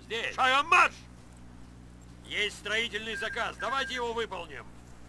Здесь. Шагом марш! Есть строительный заказ. Давайте его выполним.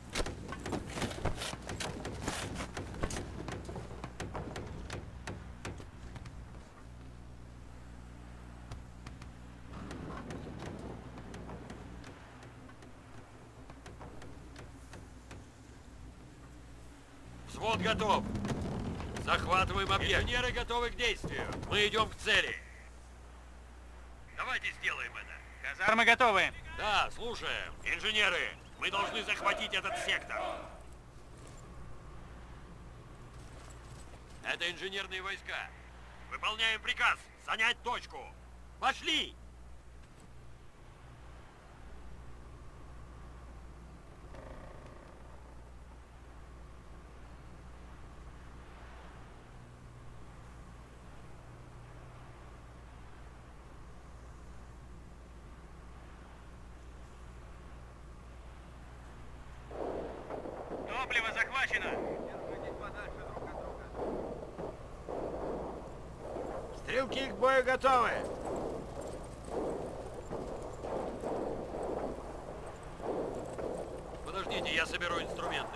Взвод готов. Захватываем объект. Инженеры готовы к действию. Мы идем к цели. Давайте сделаем это. Казармы готовы. Да, слушаем. Инженеры, мы должны захватить этот сектор. Это инженерные войска. Выполняем приказ. Занять точку. Пошли! Топливо захвачено. Стрелки к бою готовы. Подождите, я соберу инструменты.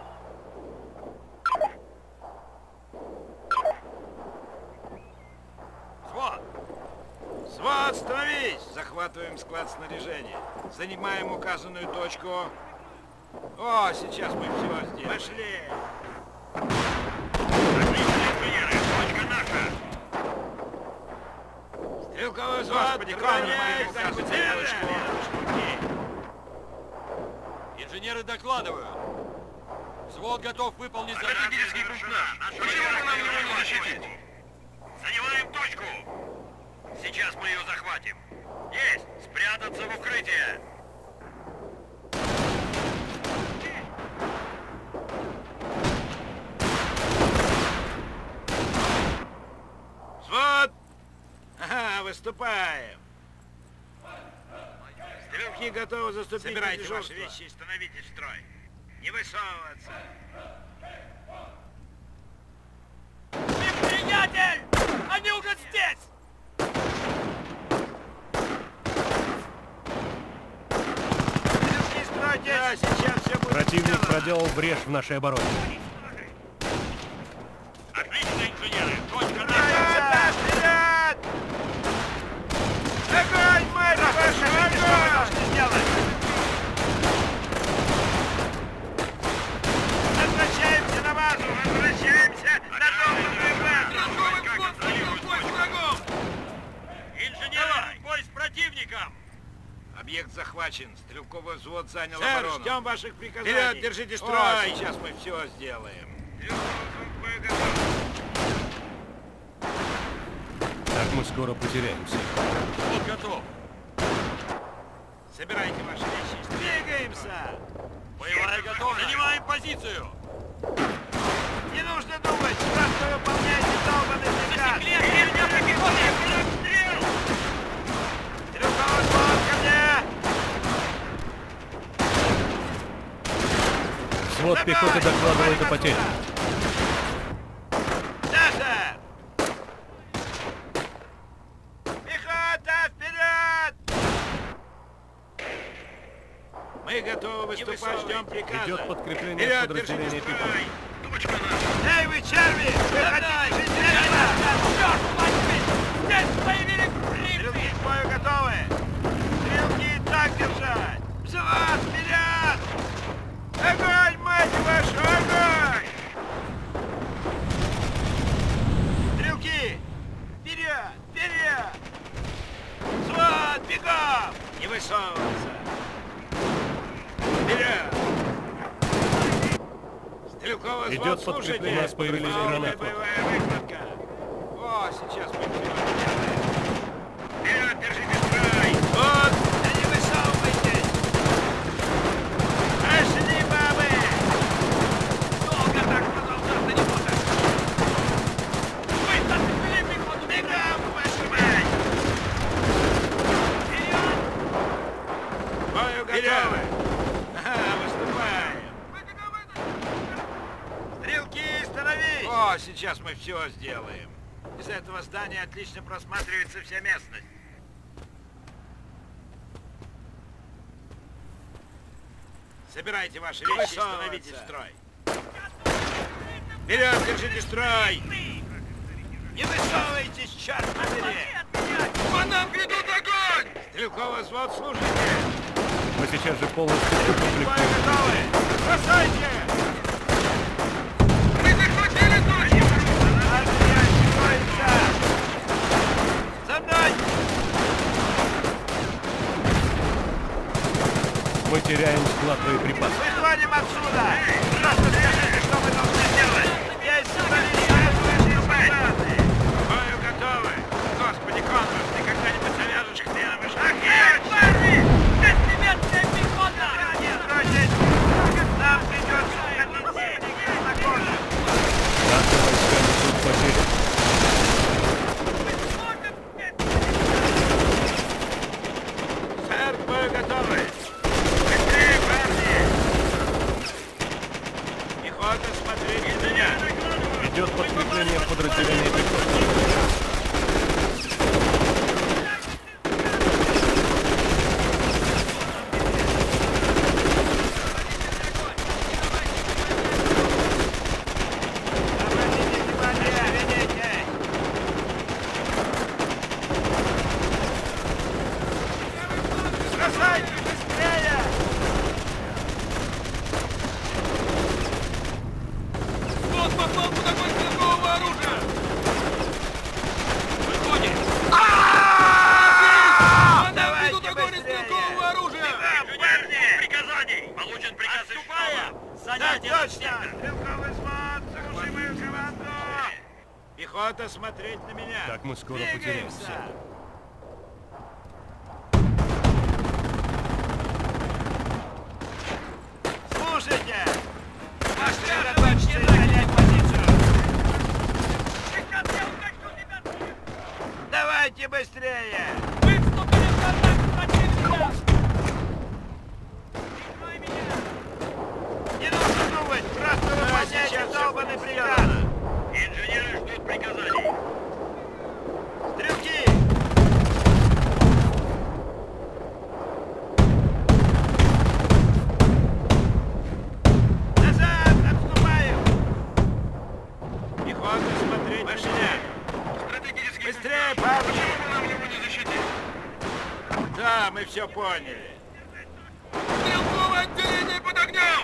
Взвод! Свод, становись! Захватываем склад снаряжения. Занимаем указанную точку. О, сейчас мы все сделаем. Пошли! Отлично, инженеры! Точка наша! Стрелковый взвод, принимаем указанную точку. Инженеры докладывают. Взвод готов выполнить задание. Стратегический пункт наш. Почему вы нам его не защитить? Занимаем точку. Сейчас мы ее захватим. Есть! Спрятаться в укрытие. Взвод! Ага, выступаем. Стрелки готовы заступить. Собирайте ваши вещи и становитесь в строй. Не высовываться. Неприятель! Они уже здесь! Стрелки, стройтесь! Да, сейчас все будет. Противник проделал брешь в нашей обороне. Отлично, инженеры! Точка наша! Вперед! Вперед! Огонь, мать вашу! Огонь! Что сделать? Возвращаемся на базу! Возвращаемся на долбанную базу! Инженеры, бой с противником! Объект захвачен. Стрелковый взвод занял оборону. Ждем ваших приказаний. Вперед, держите строй! Сейчас мы все сделаем. Так мы скоро потеряемся. Вот готов. Собирайте ваши вещи. Двигаемся! Боевая готовность. Занимаем позицию. Не нужно думать, просто выполняйте долбанный приказ. Стрелковый взвод ко мне! Взвод пехоты докладывает о потерях. Саша! Пехота, вперед! Мы готовы выступать, ждем приказа. Идет подкрепление Вперед, подразделения держите пехоты. строй! Точка наша! Эй, вы черви! Вы хотите жить вечно? Черт возьми! Здесь появились Стрелки к бою готовы! Стрелки так держать! Взвод, вперед! Огонь, мать вашу, огонь! Стрелки! Вперед! Вперед! Взвод, бегом! Не высовываться! Вперед! Стрелковый взвод, Идет слушайте! подкрепление, у нас появились гранаты. Боевая выкладка! О, сейчас мы все сделаем! Вперед, держите строй! Вот! Да не высовывайтесь! Пошли, бабы! Долго так продолжаться не может! Вы зацепили пехоту! Бегом, вашу мать! Вперед! Бою готовы! Ага, выступаем! Стрелки, становись! О, сейчас мы все сделаем! Из этого здания отлично просматривается вся местность. Собирайте ваши вещи и становитесь в строй. Вперед, держите строй! Не высовывайтесь, черт побери! По нам ведут огонь! Стрелковый взвод, слушайте! Мы сейчас же полностью Бои укомплектуем. готовы! Бросайте! Мы захватили точку! Армия строится! За мной! Мы теряем склад боеприпасов. Выходим отсюда! Просто скажите, что мы должны делать! Есть солдаты! Бою готовы! Господи, Конрад, ты когда-нибудь завяжешь хреном и шаг? Парни! 6-метрная пехота! Не стройтесь! Нам придется уходить сильнее на коже! Наши войска несут потери. Сэр, к бою готовы! Быстрее, парни! Пехота, смотрите на меня! Идет подкрепление в подразделение пехоты. Обратите внимание! Видите! Бросайте быстрее! Взвод попал под огонь стрелкового оружия! Выходим! Давайте Ведут огонь из быстрее! стрелкового оружия! Парни! Приказаний! Получен приказ из штаба! Так точно! Стрелковый взвод, слушай мою команду! Пехота, смотреть на меня! Так мы скоро потеряемся. Двигаемся! Слушайте! Приготовьтесь занять позицию! Давайте быстрее! Вы вступили в контакт с противником! Не нужно думать! Просто выполняйте долбанный приказ! Инженеры ждут приказаний! Стрелки! Назад! Отступаем! Пехота, смотреть на меня! Стратегический Быстрее, парни! Почему нам его не защитить? Да, мы все поняли. Стрелковое отделение под огнем!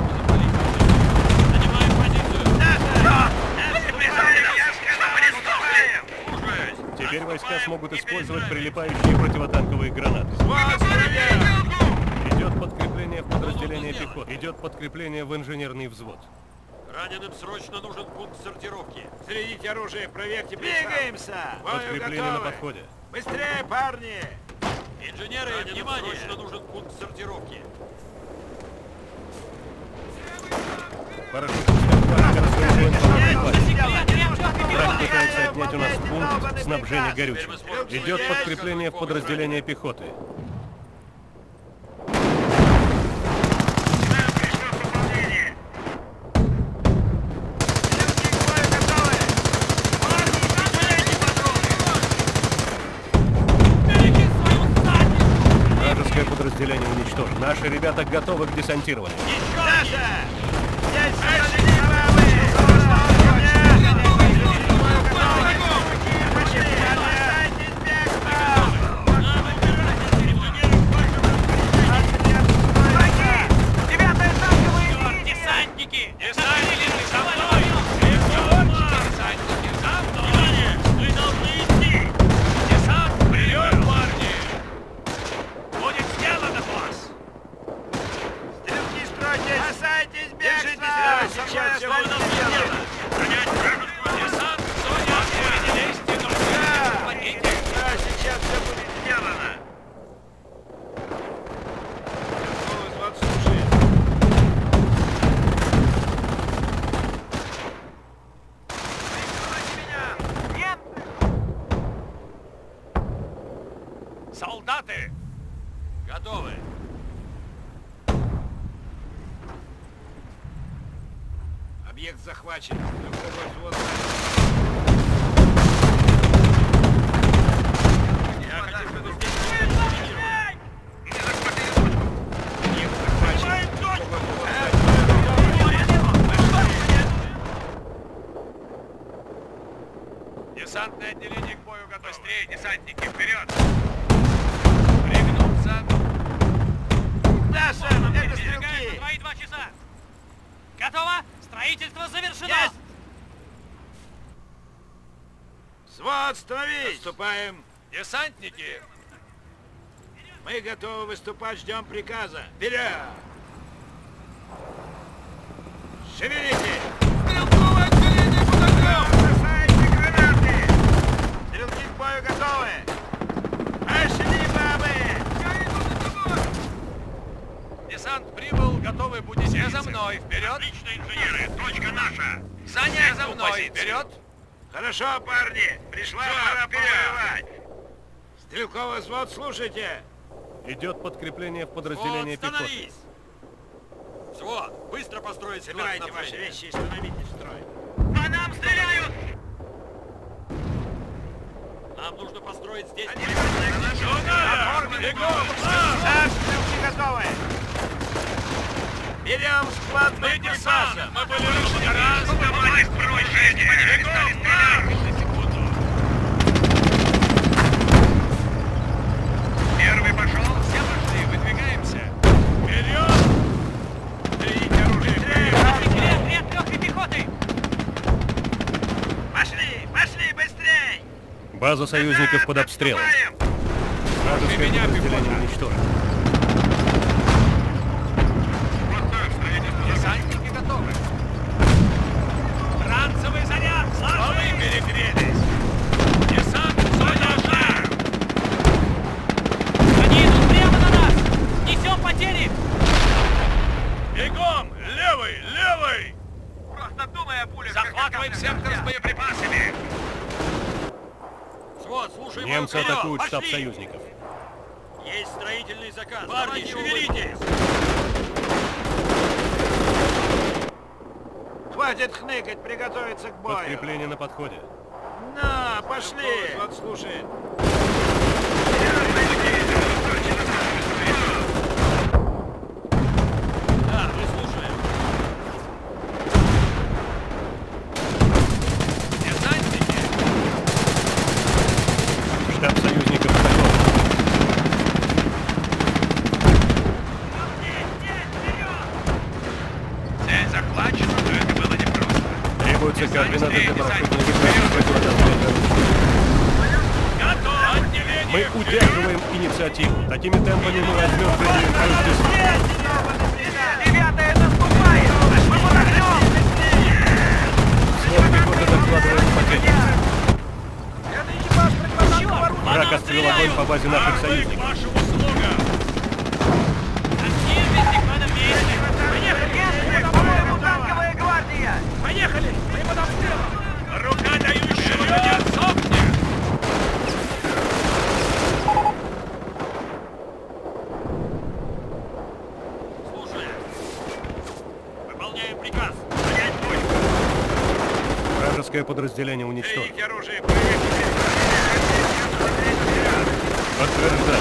Теперь войска смогут использовать прилипающие противотанковые гранаты. Идет подкрепление в подразделение пехоты. Идет подкрепление в инженерный взвод. Раненым срочно нужен пункт сортировки. Средите оружие, проверьте прицел. Двигаемся! Бою Подкрепление на готовы. подходе. Быстрее, парни! Инженеры, внимание! Срочно нужен пункт сортировки. Парашютистская партия разгружен по боеприпасам. Враг пытается отнять у нас пункт снабжения горючим. Идет подкрепление в подразделение пехоты. Вражеское подразделение уничтожено. Наши ребята готовы к десантированию. Даша! Здесь сильные правые! Десантники! Десантники! За мной! Десантники! За мной! Мы должны идти! Десант! Прием, парни! Будет сделано, класс! Стрелки, стройтесь! Бросайтесь, бегайте! Да, сейчас все будет сделано! Занять вражескую десант! Соня, не лезьте, друзья! Помогите! Да, сейчас все будет сделано! Стрелковый взвод слушает. Солдаты! Готовы! Объект захвачен. Стрелковый взвод. Я хочу, чтобы здесь не захватили точку. Объект захвачен. десантники, вперед! Пригнуться! Да, сэр, это стрелки! Твои 2 часа. Готово? Строительство завершено. Есть! Взвод, становись! Отступаем! Десантники! Мы готовы выступать, ждем приказа. Вперед! Шевелитесь! Стрелковое отделение под огнем! Бросайте гранаты! Стрелки к бою готовы! Пошли, бабы! Я иду за тобой! Десант прибыл, готовы будете все за мной, вперед! Отлично, инженеры, точка наша! Занять за мной, вперед! Хорошо, парни! Пришла пора повоевать! Стрелковый взвод, слушайте! Идет подкрепление в подразделение пехоты. Становись! Взвод, быстро построить Собирайте ваши вещи и становитесь в строй. По нам стреляют! Нам нужно построить здесь... Так, стрелки готовы! Берем склад боеприпасов! Мы были лишний раз! Давай, строй, Женя! Перестали стрелять! На секунду! Первый пошел, все пошли, выдвигаемся! Вперед! Берите оружие! Ряд легкой пехоты. Пошли! Пошли, быстрей! База союзников под обстрелом. Вражеское подразделение уничтожено. Десантники готовы! Ранцевый заряд. Стволы перегрелись! Десант в зоне огня! Они идут прямо на нас. Несем потери. Бегом! Левый! Левый! Просто думай о пулях! Захватываем сектор с боеприпасами! Взвод, слушай мою Немцы вперед! атакуют штаб Пошли! союзников. Есть строительный заказ! Парни, шевелитесь! Хватит хныкать, приготовиться к бою! Подкрепление на подходе. На, пошли! Вот слушай. Да, мы слушаем! Десантники! Штаб союзников готов. Цель захвачена, но это было непросто. Требуются координаты для парашютной Готов! Отделение! Мы удерживаем инициативу. Такими темпами мы возьмем Берлин. Ребята, наступаем! Мы под огнем! Взвод пехоты докладывает потери. Это экипаж противотанкового оружия! Враг открыл огонь по базе наших союзников. Ваша услуга! По-моему, танковая гвардия! Поехали. Мы под обстрелом. Рука дающего меня сохнет! Слушай, выполняем приказ. Занять точку. Вражеское подразделение уничтожено. Берите оружие, Подтверждаю.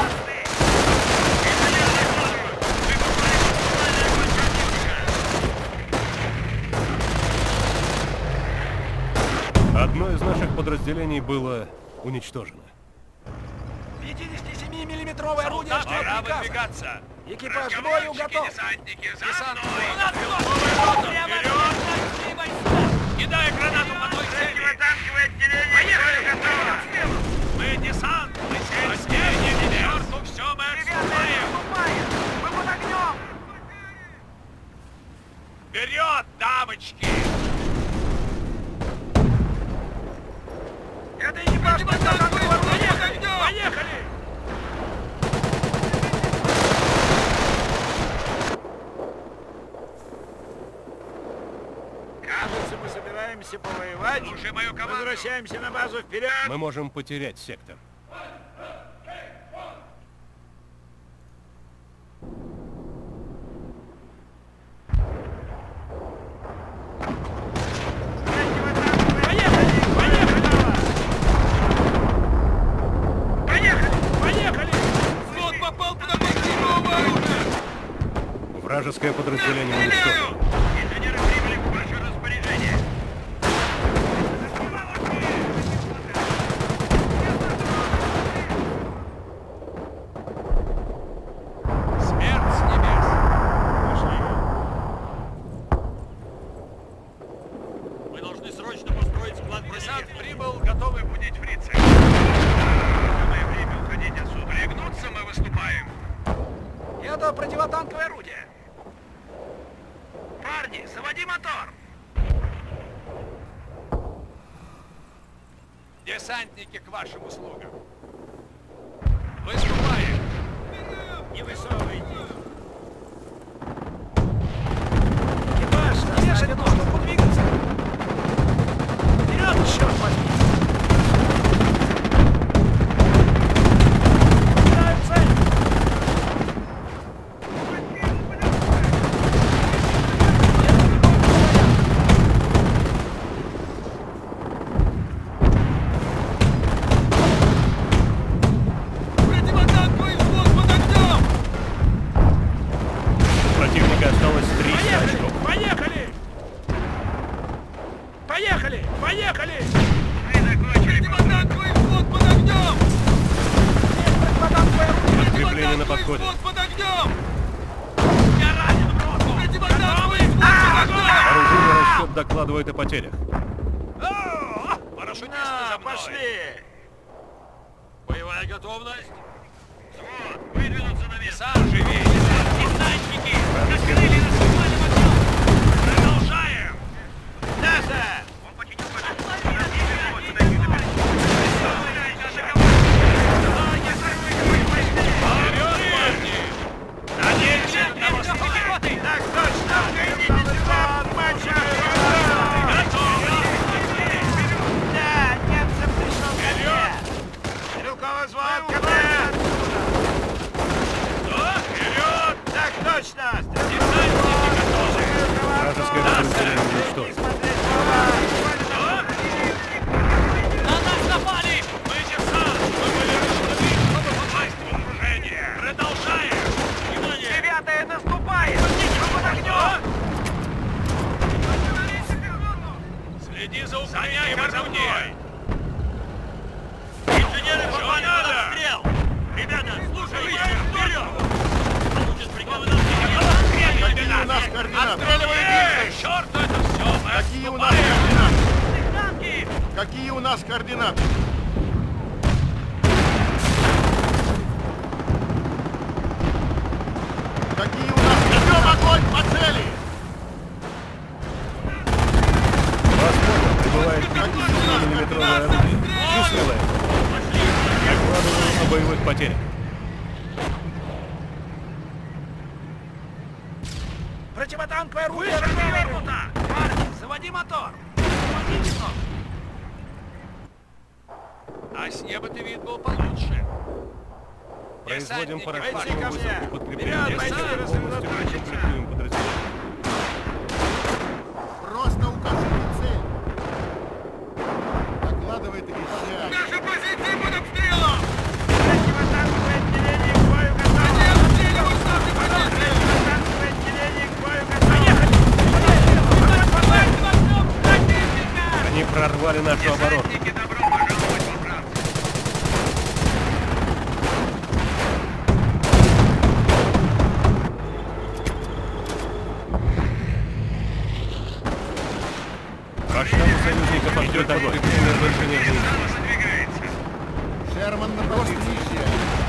Одно из наших подразделений было уничтожено. 57-миллиметровое орудие ждет Пора приказа! выдвигаться. Экипаж к бою готов! Десантники, за Десант. мной! Вперед! Кидай гранату по той цели! Танковое отделение! Поехали! Мы десант! Мы последний! К черту все мы отступаем! Мы под огнем! Вперед, дамочки! Это экипаж противотанкового оружия! Поехали! Кажется, мы собираемся повоевать. Слушай мою команду! Возвращаемся на базу, вперед! Мы можем потерять сектор. Взвод попал под огонь силового оружия! Вражеское подразделение уничтожено. Инженеры прибыли в ваше распоряжение! готово противотанковое орудие. Парни, заводи мотор. Десантники к вашим услугам. Выступаем. Не высовывайтесь. Экипаж, навешали нос, чтобы двигаться. Вперед, черт возьми. Ставим цель. Противника осталось 300 очков. Поехали! Поехали! Поехали! Противотанковый взвод под огнем! Подкрепление на подходе. Под огнем! Я ранен в руку! Противотанковый взвод под огнем! Оружейный расчет докладывает о потерях. Парашютисты На, за мной! пошли! Боевая готовность! Взвод, выдвинуться на место! Сам живей! Десантники! Раскрыли на штурмовом окном! Продолжаем! Назад! Так точно! Да, немцам пришел конец! Стрелковый взвод, КП! Вперед! Так точно! Вражеское подразделение уничтожено. На нас напали! Мы десант! Мы были решены, чтобы попасть в окружение! Продолжаем! Внимание! Девятая наступает! Под огнем! Следи за укреплением орудия! Инженеры попали под обстрел! Ребята, слушайте! Вперед! Получит приказ Какие у нас координаты? Черт, это все! Мы Какие у нас отступаем! координаты? Какие у нас координаты? Какие у нас координаты? Огонь по цели! Возможно, прибывает 50-миллиметровое орудие. Чувствовали? Докладываю о боевых потерях. Противотанковое орудие развернуто! Парни, заводи мотор! Заводи мотор! А с неба ты вид был получше. Производим Десантники, парашютную пойти ко высадку мне. подкрепления. Вперед, пойти, Полностью комплектуем подразделение. Просто укажите цель. Докладывает Ильича. Наши позиции под обстрелом! Противотанковое отделение к бою готово! Обстреливают наши позиции! Противотанковое отделение к бою готово! Поехали! Они прорвали нашу оборону. Десантники, добро пожаловать во Францию! По штабу союзников идет огонь. Время завершения действий. Задвигается! Шерман на позиции.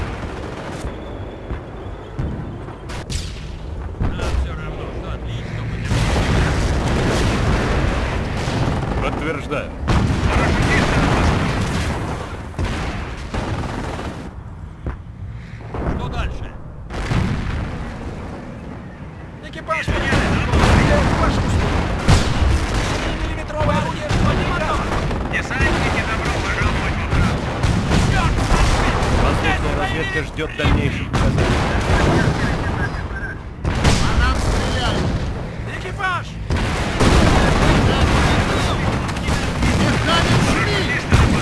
Нам все равно, что отлично мы Подтверждаю. Что дальше? Экипаж меняет! Вашу услугу! 7-миллиметровое орудие! Заводи мотор! Десантники, добро пожаловать во Францию! Воздушная разведка ждет дальнейших показаний. По нам стреляют. Экипаж! Держали Шмидт!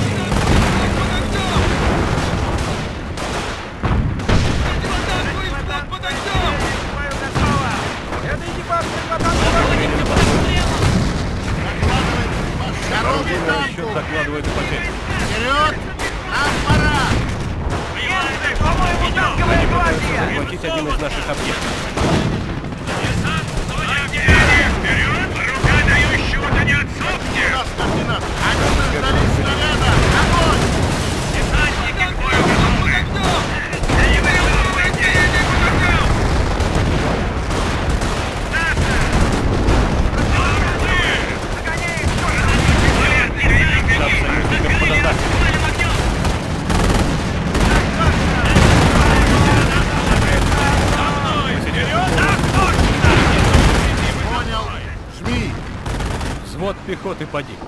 Это экипаж противотанкового орудия! Дорогой Оружейный расчет танку! докладывает о потерях. Вперед! Нам пора! По-моему, танковая гвардия! Захватить один из наших объектов. Вперед! Рука дающего-то не отсохнет! У нас координаты! Они раздались снаряда! Огонь! Десантники к бою готовы! Не высовывайте! пехоты погиб.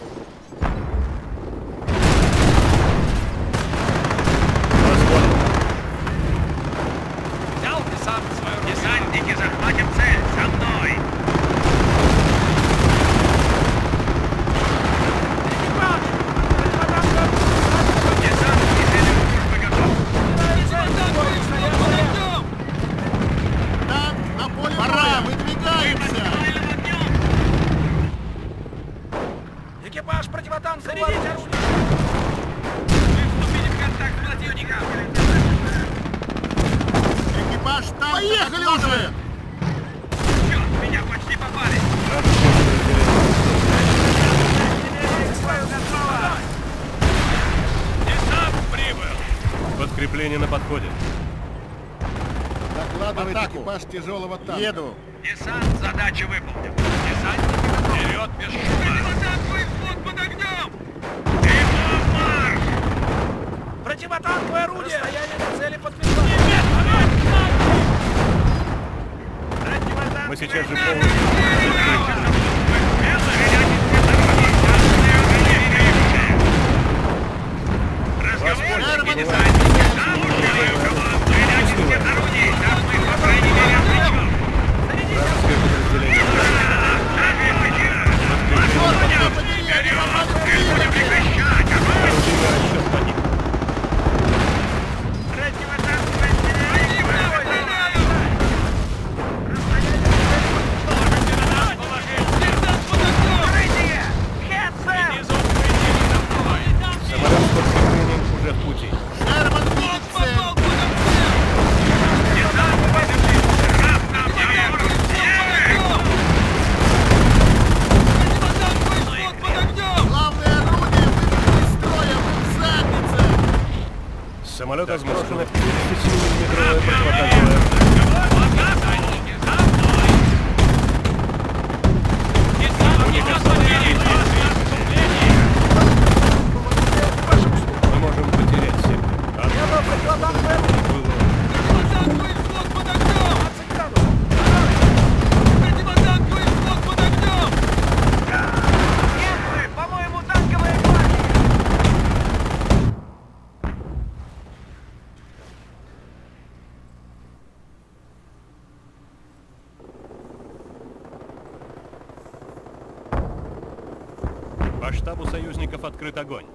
Взял десант в свою руку. Десантники, захватим цель! За мной! Десантники, цель службы готов! Танк на поле боя! Выдвигаемся! Экипаж противотанкового оружия. Вступили в контакт с противником! Экипаж танка! Поехали уже! Черт, меня почти попали! Десант прибыл. Подкрепление на подходе. Докладывает экипаж тяжелого танка. Еду. Десант, задачу выполнил. Десантники готовы. Вперед, без шума! Противотанковый взвод под огнем! Экипаж марш! Противотанковое орудие. Расстояние до цели подтверждено. Мы сейчас же полностью... Вражеское подразделение. Орудийный расчет погиб. Самолет с подкреплением уже в пути. Шерман видит цель. Главное орудие выведено из строя. Мы в заднице. С самолета сброшено 57-миллиметровое противотанковое орудие. Мы можем потерять сектор. По-моему, танковая гвардия. По штабу союзников открыт огонь.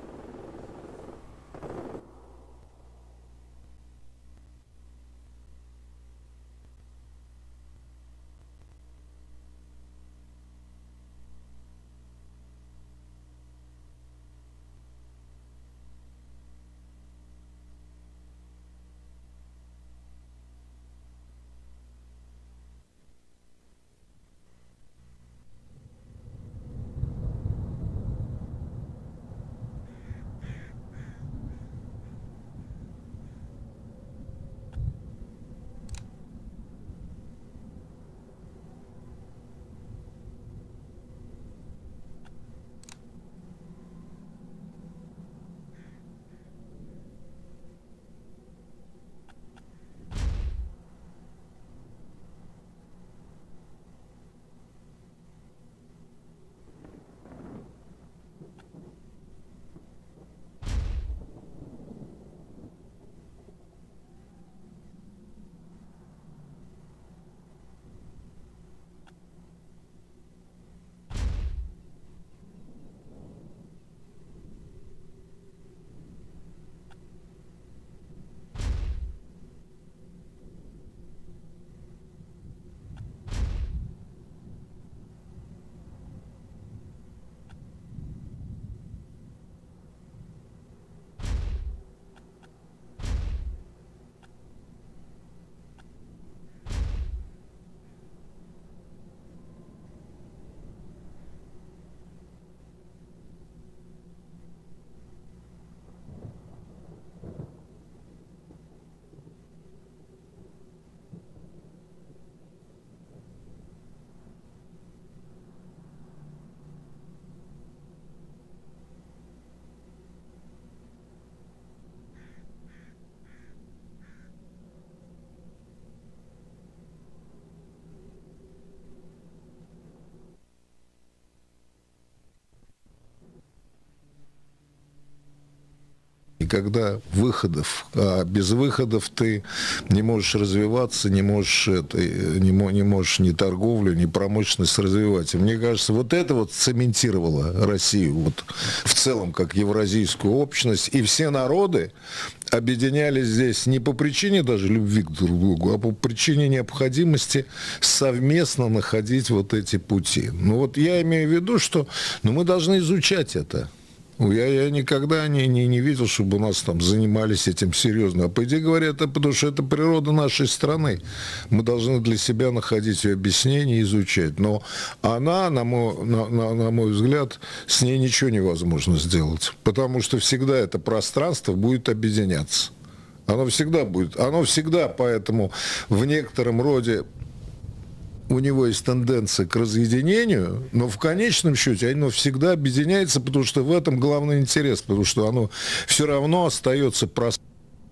никогда выходов. А без выходов ты не можешь развиваться, не можешь ни торговлю, ни промышленность развивать. И мне кажется, вот это вот цементировало Россию вот в целом как евразийскую общность. И все народы объединялись здесь не по причине даже любви к друг другу, а по причине необходимости совместно находить вот эти пути. Ну вот я имею в виду, что мы должны изучать это. Я никогда не видел, чтобы у нас там занимались этим серьезно. А по идее говоря, это потому что это природа нашей страны. Мы должны для себя находить ее объяснение и изучать. Но она, на мой взгляд, с ней ничего невозможно сделать. Потому что всегда это пространство будет объединяться. Оно всегда, поэтому в некотором роде у него есть тенденция к разъединению, но в конечном счете оно всегда объединяется, потому что в этом главный интерес, потому что оно все равно остается простым.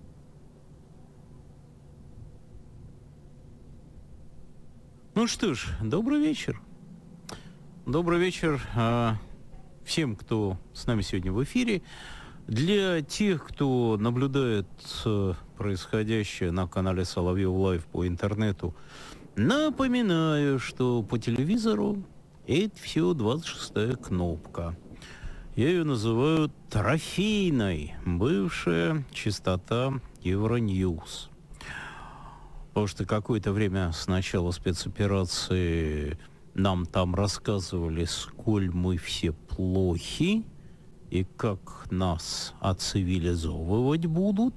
Ну что ж, добрый вечер. Добрый вечер всем, кто с нами сегодня в эфире. Для тех, кто наблюдает происходящее на канале Соловьев Лайв по интернету, напоминаю, что по телевизору это все 26-я кнопка. Я ее называю трофейной, бывшая частота Евроньюз. Потому что какое-то время с начала спецоперации нам там рассказывали, сколь мы все плохи и как нас оцивилизовывать будут,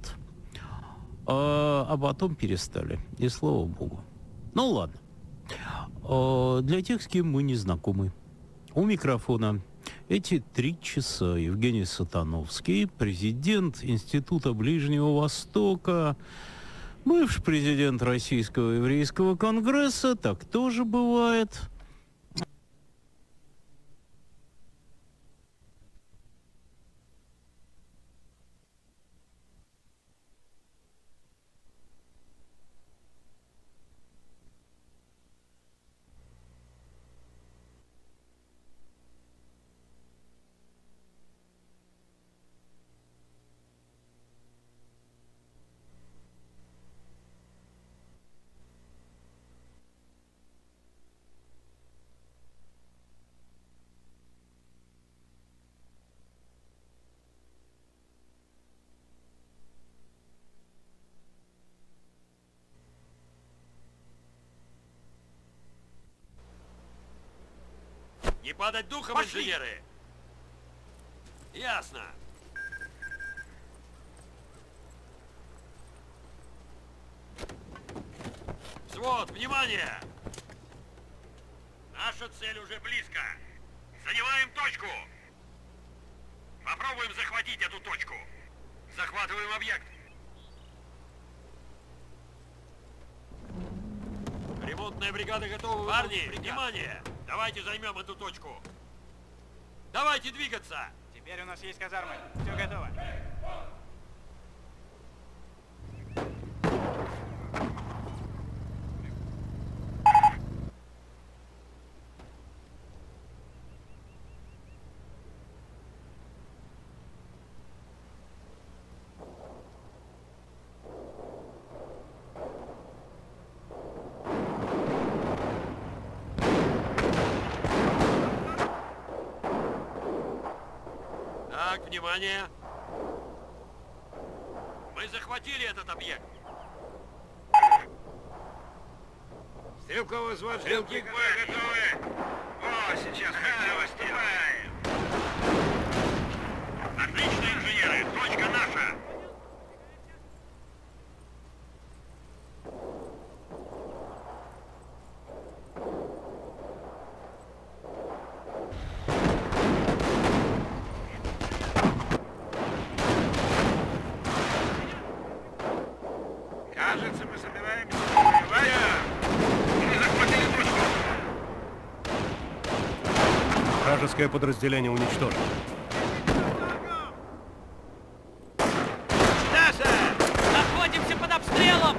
а потом перестали. И слава богу. Ну ладно. Для тех, с кем мы не знакомы. У микрофона эти 3 часа Евгений Сатановский, президент Института Ближнего Востока, бывший президент Российского еврейского конгресса, так тоже бывает. Не падать духом, пошли, инженеры! Ясно. Взвод, внимание! Наша цель уже близко. Занимаем точку. Попробуем захватить эту точку. Захватываем объект. Ремонтная бригада готова. Парни, внимание! Давайте займем эту точку. Давайте двигаться. Теперь у нас есть казармы. Все готово. Внимание! Мы захватили этот объект. Стрелковый взвод, стрелки к бою готовы. О, сейчас мы выступаем. Отлично, инженеры, точка наша. Вражеское подразделение уничтожено. Даша! Находимся под обстрелом!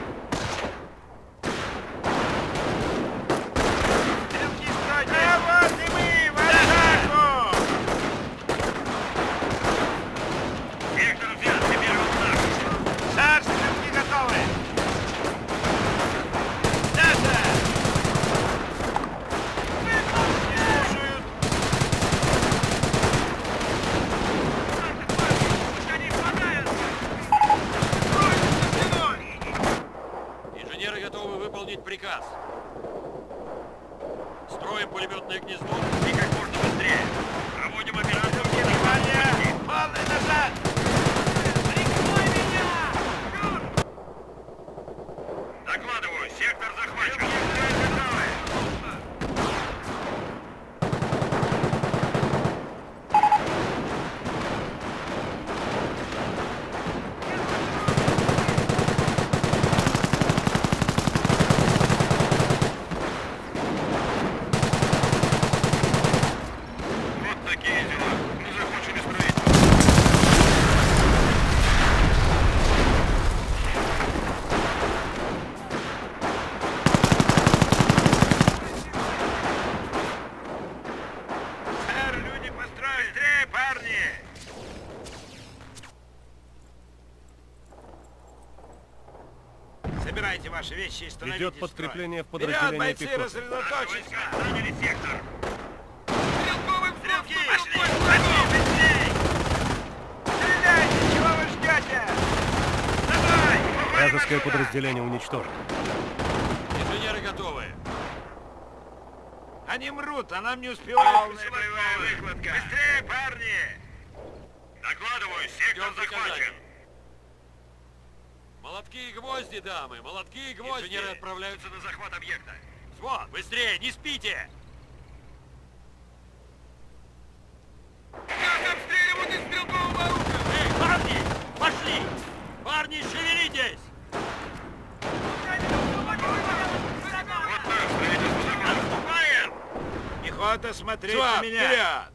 Стрелки стройте! А вот и мы! В атаку! Вектор взят, теперь выполнить приказ. Строим пулеметное гнездо и как можно быстрее. Проводим операцию. Внимание! Полный назад! Прикрой меня! Докладываю, сектор захвачен. Вот такие дела. Мы закончили строительство. Сэр, люди построили. Быстрее, парни! Собирайте ваши вещи и становитесь Идет в подкрепление в строй. подразделение Вперед, бойцы, пехоты. рассредоточиться! Заняли сектор! Стрелковый Стрелки! Пошли! Пошли, быстрей! Стреляйте! Чего вы ждете? Давай! Вражеское подразделение уничтожено. Инженеры готовы. Они мрут, а нам не успевают. Полная боевая выкладка. Быстрее, парни! Докладываю, сектор Ждем захвачен. приказаний. Молотки и гвозди, дамы, молотки и гвозди. Инженеры отправляются на захват объекта. Взвод, быстрее, не спите! Нас обстреливают из стрелкового оружия! Эй, парни, пошли! Парни, шевелитесь! Вот так, строительство захвачено. Отступаем! Пехота, смотрите на меня! Вперед!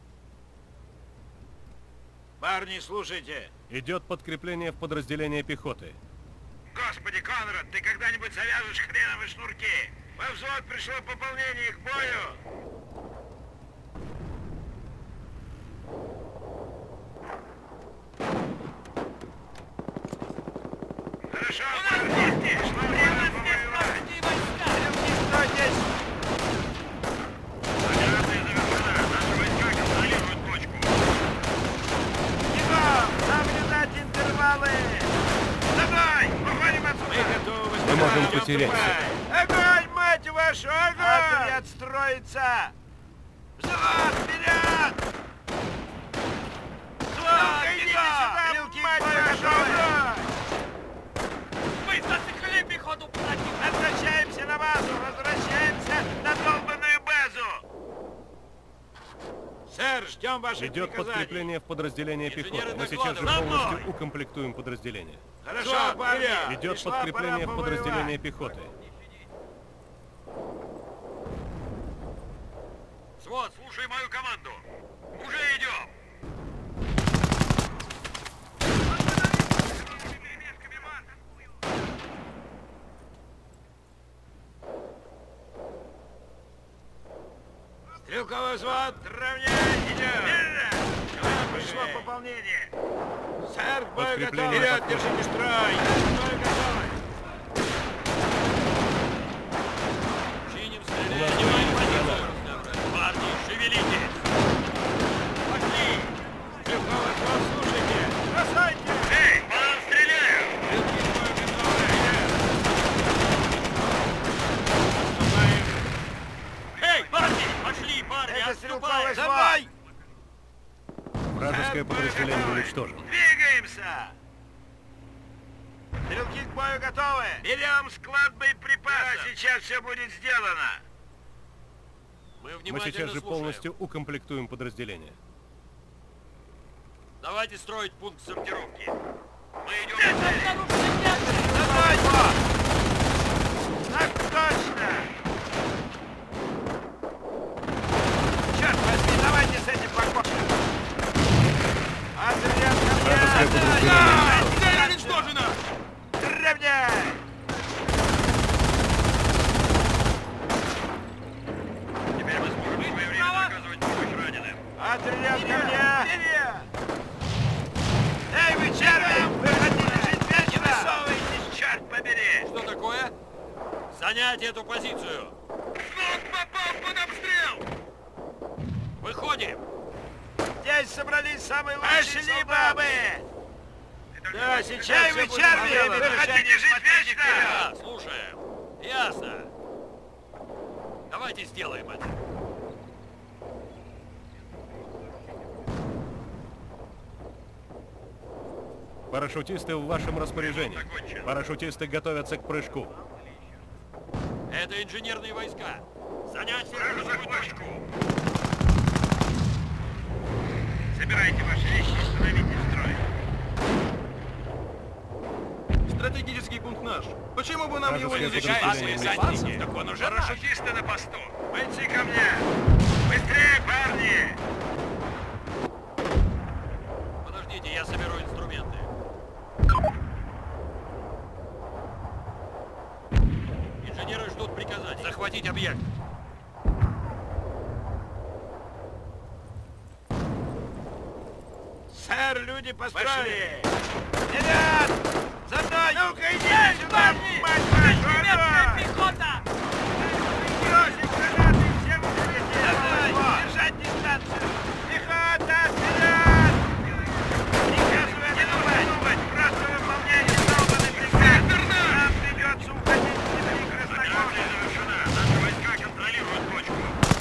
Парни, слушайте. Идет подкрепление в подразделение пехоты. Господи, Конрад, ты когда-нибудь завяжешь хреновые шнурки? Во взвод пришло пополнение к бою. Хорошо, парни, пришло время повоевать. Стрелки 110. Операция завершена. Наши войска контролируют точку. Бегом! Наблюдать интервалы! Давай! Уходим отсюда! Мы готовы! Мы можем потерять. Огонь, мать вашу! Огонь! Отряд строится! Взвод, вперед! Взвод, идите сюда, мать вашу! Мы засекли пехоту противника! Возвращаемся на базу! Возвращаемся на долбанную базу! Сэр, ждем ваших Идет приказаний. подкрепление в подразделение Инженеры пехоты. Мы сейчас же докладывают. полностью укомплектуем подразделение. Хорошо, парни! Идет Пришла подкрепление пора в подразделение повоевать. пехоты. Взвод, слушай мою команду. Уже идем. Стрелковый взвод, равняй, идем! Сюда пришло пополнение! Сэр, к бою готовы! Подкрепление Вперед, подходит. держите строй! К бою готовы! Чиним стрелять. Занимаем позицию. Парни, шевелитесь. Пошли! Стрелковый взвод, слушайте! Бросайте! Эй, по нам стреляют! Стрелки к бою готовы! Отступаем! Эй, парни, пошли, парни, Это стрелковый отступаем. взвод! Давай! Вражеское подразделение уничтожено. Двигаемся! Стрелки к бою готовы! Берем склад боеприпасов! Да, сейчас все будет сделано! Мы Мы внимательно сейчас же слушаем. полностью укомплектуем подразделение. Давайте строить пункт сортировки. Мы идем Здесь к цели. обнаружены немцы! Давай, так точно! Черт возьми, давайте с этим покончим! Отряд ко мне! Вражеское подразделение уничтожено. Цель уничтожена! Равняй! Теперь мы сможем своевременно оказывать помощь раненым. Отряд ко мне! Эй, вы черви! Вы хотите жить вечно? Не высовывайтесь, черт побери! Что такое? Занять эту позицию. Взвод попал под обстрел! Выходим. Здесь собрались самые лучшие солдаты! Да, сейчас. Эй, вы черви! Вы хотите жить вечно? Да, слушаем. Ясно. Давайте сделаем это. Парашютисты в вашем распоряжении. Парашютисты готовятся к прыжку. Это инженерные войска. Занять Захватку. Собирайте ваши вещи и становитесь в строй. Стратегический пункт наш. Почему бы нам его не Вражеское защитить? подразделение так он уже Парашютисты на посту. Бойцы ко мне. Быстрее, парни! Подождите, я соберу инструменты. Инженеры ждут приказаний. Захватить объект. Сэр, люди построили! Вперед! За мной! Ну-ка, идите сюда, мать вашу! Немецкая пехота! Бросить гранаты, всем улететь! Держать дистанцию! Пехота, вперед! Приказываю отступать! Просто выполняйте долбанный приказ! Нам придется уходить с земли краснокожих! Наши войска контролируют точку!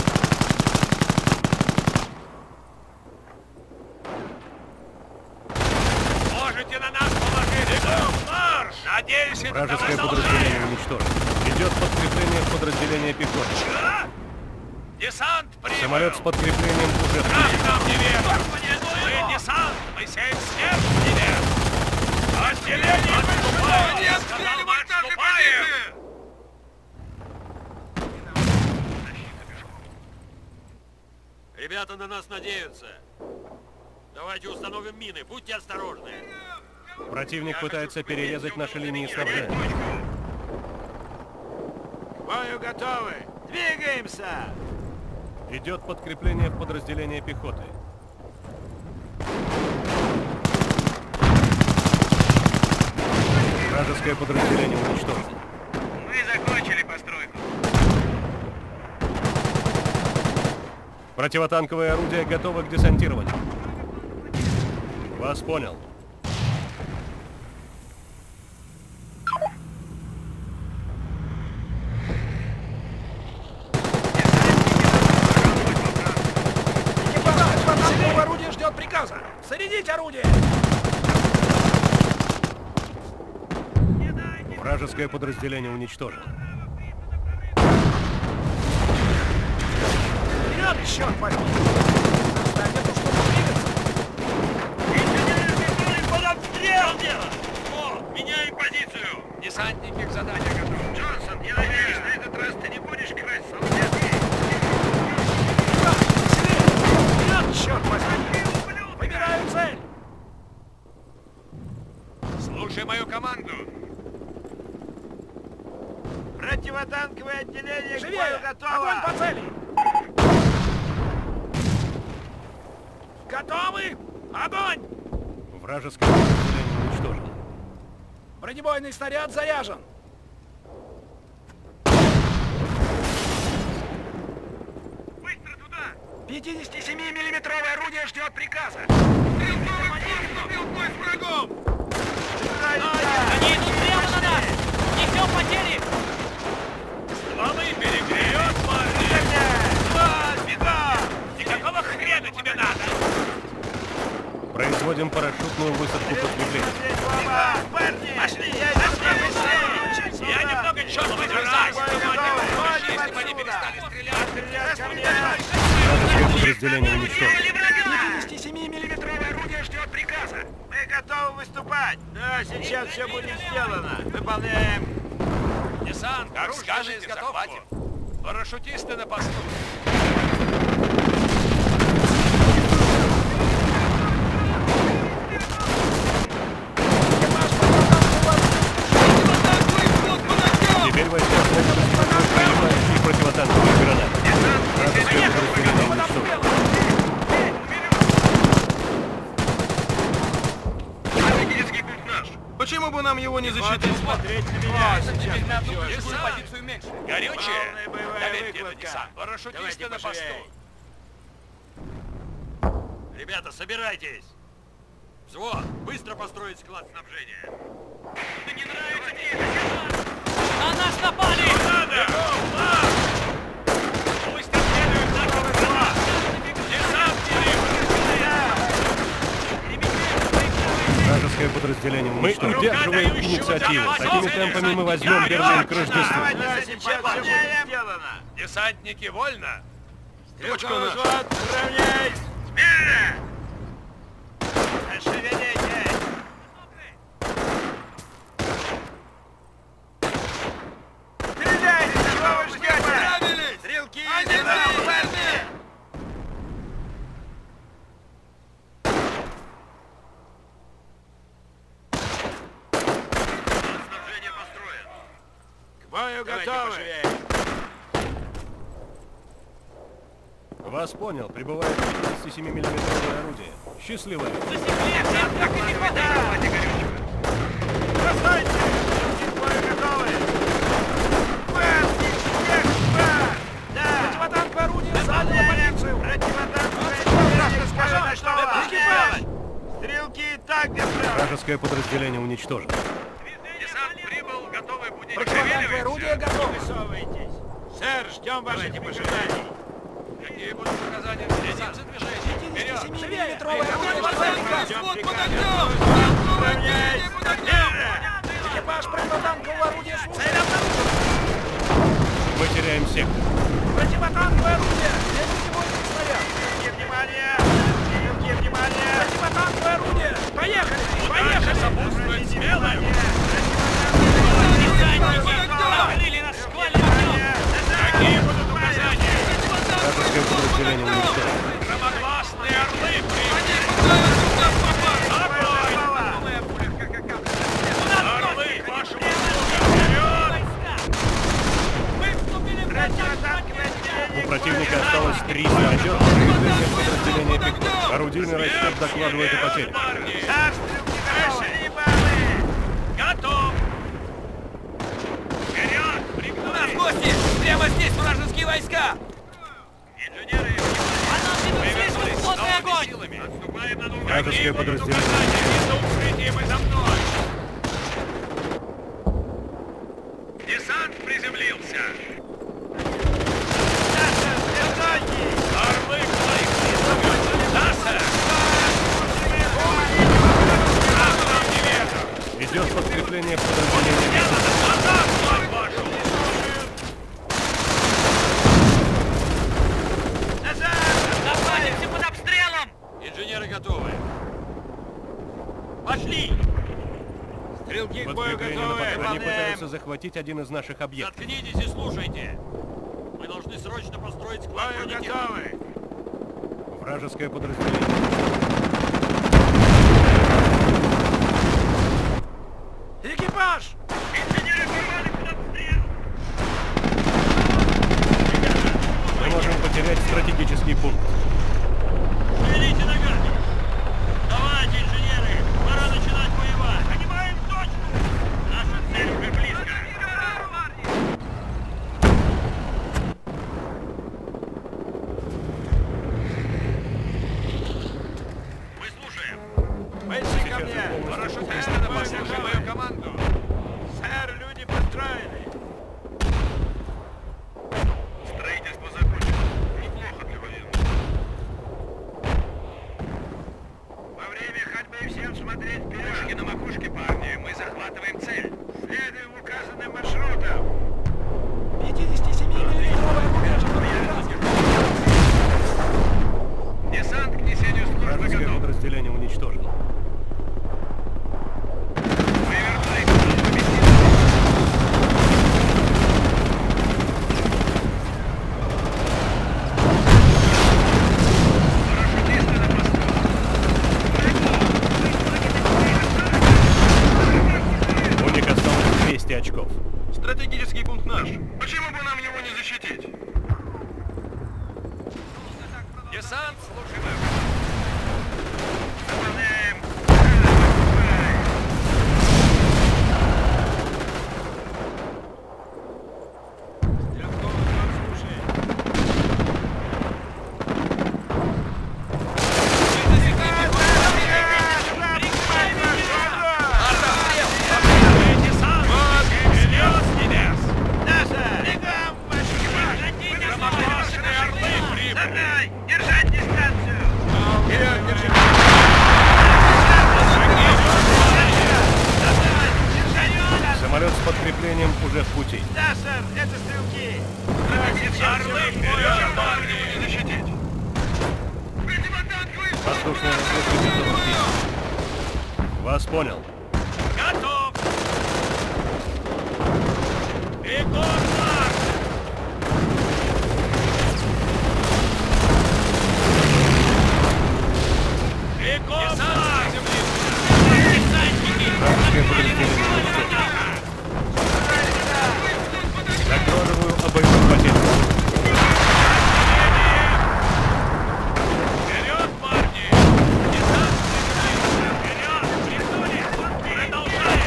Можете на нас положить! Марш! Надеюсь, это Вражеское подразделение уничтожено. Идет подкрепление в подразделение пехоты. Десант прибыл! Самолет с подкреплением уже в Как пути. нам невест? Мы десант! Мы сеем смерть в невест! Отделение отступает! Они открыли монтажные позиции! Ребята на нас надеются. Давайте установим мины, будьте осторожны. Противник пытается перерезать наши линии снабжения. К бою готовы! Двигаемся! Идет подкрепление в подразделение пехоты. Вражеское подразделение уничтожено. Мы закончили постройку. Противотанковые орудия готовы к десантированию. Вас понял. Противотанковое орудие ждет приказа. Зарядить орудие! Вражеское подразделение уничтожено. Вперед, черт возьми! Станет уж что двигаться. Под обстрел! О, меняем позицию! Десантники к заданию готовы. Джонсон, я надеюсь, на этот раз ты не будешь красть солдаты. Вперед, черт возьми! Выбираю цель! Слушай мою команду. Противотанковое отделение к Живее! бою готово! Огонь по цели! Готовы? Огонь! Вражеское подразделение уничтожено. Бронебойный снаряд заряжен. Быстро туда! 57-миллиметровое орудие ждет приказа. Вступил в бой с врагом! Они идут прямо на нас! Несем потери! Стволы перегреет, парни! Беда! И какого хрена тебе надо? Производим парашютную высадку подкрепления. Парни! Пошли! Я немного чёрного держась! Если бы они перестали стрелять! Вражеское подразделение уничтожено. 57-миллиметровое орудие ждет приказа. Мы готовы выступать! Да, сейчас все будет сделано! Выполняем! Десант, как скажете, захватим. Парашютисты на посту. Теперь войска принимающие противотанковые гранаты. Вражеское подразделение уничтожено. Стратегический пункт наш! Почему бы нам его не защитить? Смотреть на меня! Сейчас Теперь на одну всё. ключевую позицию меньше. Горючее? Полная боевая Доверьте это, выкладка. десант. Парашютисты Давайте на посту. поживей. Ребята, собирайтесь. Взвод, быстро построить склад снабжения. Да не нравится мне это! На нас напали! Надо! подразделением уничтожен. Мы удерживаем инициативу. Такими темпами мы возьмем Берлин к Рождеству. Десантники, вольно! Стрелковый взвод, равняйсь! Смирно! Ошевелитесь! Стреляйте, чего вы ждете? Стрелки, снабжение построен. К бою готовы! Вас понял. Прибывает 57-миллиметровое орудие. Счастливо. Бросайте! Стрелки к бою готовы! Противотанковое орудие занял позицию! Противотанковое орудие! Стрелки и так держат! Вражеское подразделение уничтожено. Десант прибыл, готовы будете. Противотанковое орудие готовы! Высовывайтесь! Сэр, ждем ваших пожеланий! Какие будут указания? Следим за движением. Вперед! 57-миллиметровое орудие! Экипаж противотанкового орудия слушает! Мы теряем сектор. Противотанковое орудие! Следуйте мой снаряд! Стрелки, внимание! Стрелки, внимание! Противотанковое орудие! Поехали! Поехали! Сопутствует смелым! Накрыли нас шквальным огнем! Какие будут указания? Вражеское подразделение уничтожено. Громогласные орлы прибыли! Орлы, вашу услугу! Вперед! Мы вступили в Противотанковое отделение! У противника осталось 3 самолета. Прикрытие подразделения Пикот. Орудийный расчет докладывает о потерях. Готов! Вперед! Прибывай! гости! Прямо здесь вражеские войска! Инженеры! А нам ведут слишком плотный огонь! Силами! Отступаем на нужное Вражеское подразделение. За укрытием и за мной! Десант приземлился! Орлы к моим снизу! Да, сэр! Идет подкрепление подразделения Пикот. Атаку, мать вашу! Находимся под обстрелом! Инженеры готовы! Пошли! Стрелки к бою Подкрепление на готовы! подходе. Они Выполняем! пытаются захватить один из наших объектов. Заткнитесь и слушайте! Мы должны срочно построить К склад бою бронетехники. готовы! Вражеское подразделение. Экипаж! Инженеры попали под обстрел! Мы можем потерять стратегический пункт. Шевелите ногами! Давайте, инженеры! Пора начинать воевать! Понимаем точно! Наша цель уже близко! Мы слушаем! Бойцы ко мне! Хорошо, Кристина, послушай мою команду! Сэр, люди построены! Строительство закончено. Неплохо для военных. Во время ходьбы всем смотреть вперед. Пушки на макушке, парни. Мы захватываем цель. Следуем указанным маршрутам! 57-миллиметровое орудие! Десант к несению службы Вражеское готов. подразделение уничтожено. Мы вернулись. Парашютисты на посту. У них осталось 200 очков. Стратегический пункт наш! Почему бы нам его не защитить? Десант, слушаем. Выполняем! Стрелковый взвод слушает! Десант! Вперед с небес! Бегом, ваши Громогласные орлы прибыли! Держать дистанцию! пути. Да, сэр, это стрелки. Орлы, вперед, парни, защитить. Воздушная разведка готова к действию. Вас понял. Готов. Бегом, марш! Бегом, марш! Вражеское подразделение уничтожено. Докладываю о боевом потере. Вперед, парни! Десант вперед! Пригнулись! Продолжаем!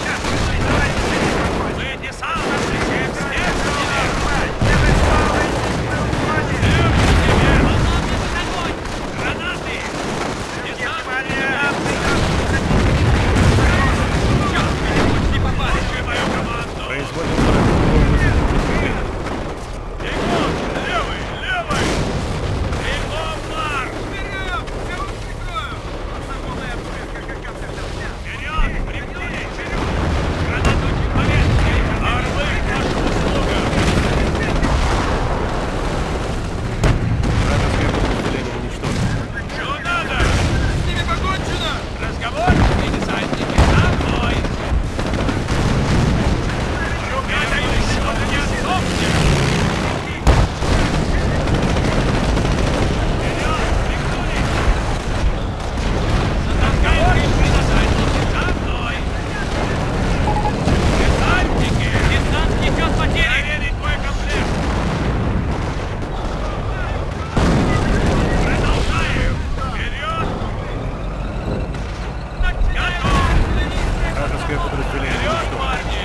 Мы десантом всем гранаты! Десант! Не попали! Мою команду! Производим продуктовую высадку. Бегом! Левый! Левый! Бегом, марш! Вперед! Пригнулись! Гранату повестки! Орлы к вашим услугам! Вражеское подразделение уничтожено. Чего надо? С ними покончено! Разговор? И десантники за мной! Ребята, что-то не отступьте! Вперед! Пригнулись! Разговор? И десантники за мной! Десантники! Десант несет потери! Проверить мой комплект! Продолжаем! Вперед! Готов! Вражеское подразделение Вперед, уничтожено. парни!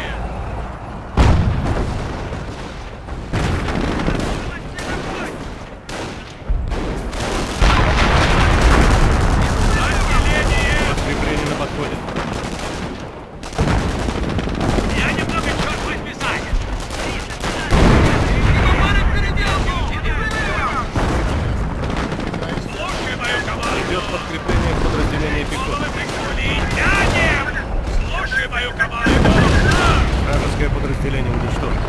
Отделение! Подкрепление на подходе. Я немного, черт возьми, занят! Слушай мою команду! Идет подкрепление подразделения пехоты. Головы пригнули! Тянем! Слушай мою команду! Вражеское подразделение уничтожено.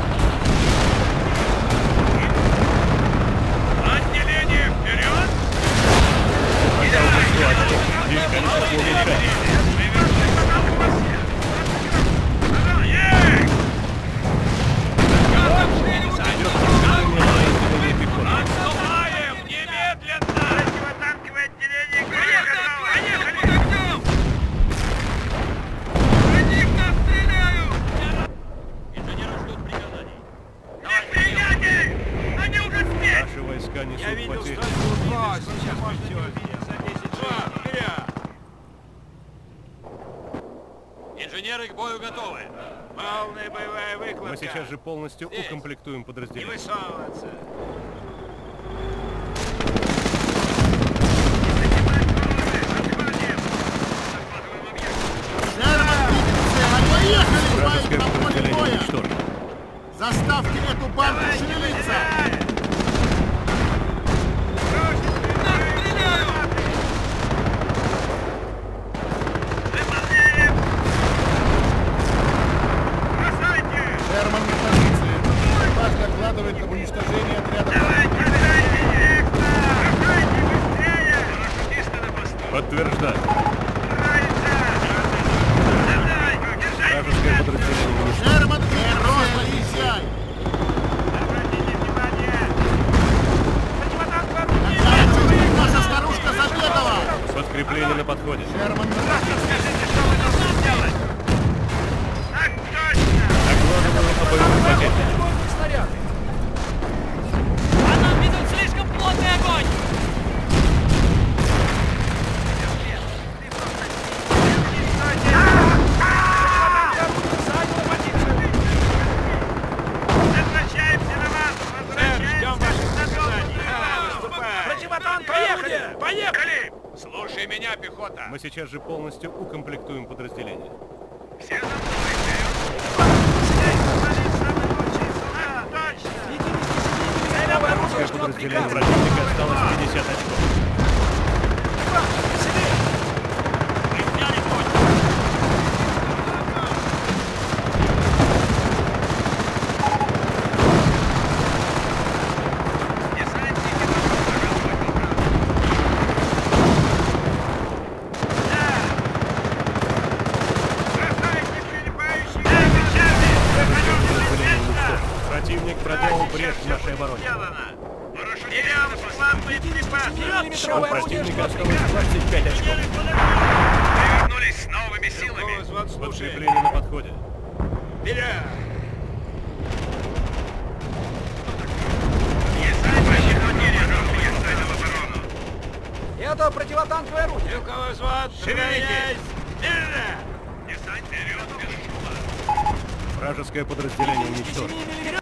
Отделение вперед! Пока удержу один. Лишь количество уменьшается. Есть! Идет подкрепление подразделения пехоты. Отступаем! Немедленно! Противотанковое отделение готово! Поехали! Инженеры ждут приказаний. Неприятель! Они уже здесь! Наши войска несут потери. Сейчас можно не увидеть за 10 шагов. Вперед! Инженеры к бою готовы. Полная боевая выкладка. Мы сейчас же полностью Здесь. укомплектуем Не подразделение. высовываться. Шерман, поехали, Вражеское на поле подразделение боя! уничтожено. Заставьте эту банду шевелиться! Шерман на позиции. Экипаж докладывает об уничтожении отряда. Подтверждаю. Вражеское подразделение уничтожено. Шерман, герой, поезжай! Наша старушка Забедова! Подкрепление на подходе. Шерман, Скажите, что вы должны сделать? Так точно! Докладываю о боевом потере. А нам ведут слишком плотный огонь! Возвращаемся на базу! Возвращаемся! Противотанк, поехали! Поехали! Слушай меня, пехота! Мы сейчас же полностью укомплектуем подразделение. Все за мной, вперед! Точно! Вражеское подразделение противника осталось 50 очков. Мы взяли точку! Противник проделал брешь в нашей обороне. Терял склад боеприпасов. У противника осталось 25 очков. Вернулись с новыми силами. Подкрепление на подходе. Вперед! Это противотанковое орудие. Стрелковый взвод, шевелитесь! Вражеское подразделение уничтожено.